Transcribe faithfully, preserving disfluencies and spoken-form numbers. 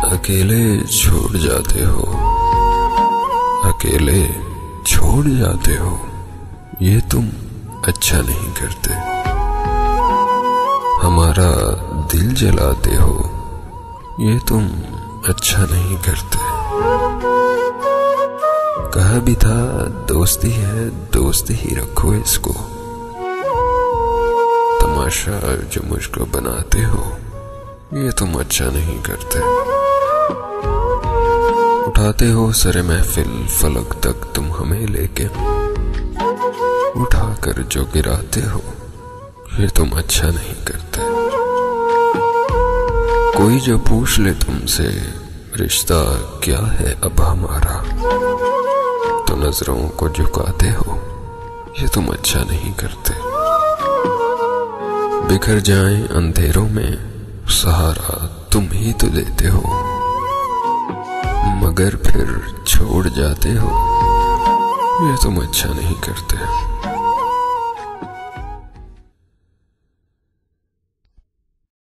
अकेले छोड़ जाते हो, अकेले छोड़ जाते हो, ये तुम अच्छा नहीं करते। हमारा दिल जलाते हो, ये तुम अच्छा नहीं करते। कहा भी था दोस्ती है, दोस्ती ही रखो इसको। तमाशा जो मुझको बनाते हो, ये तुम अच्छा नहीं करते। उठाते हो सरे महफिल फलक तक तुम हमें लेके, उठाकर जो गिराते हो, ये तुम अच्छा नहीं करते। कोई जो पूछ ले तुमसे रिश्ता क्या है अब हमारा, तो नजरों को झुकाते हो, ये तुम अच्छा नहीं करते। बिखर जाएं अंधेरों में सहारा तुम ही तो देते हो, मगर फिर छोड़ जाते हो, ये तुम अच्छा नहीं करते।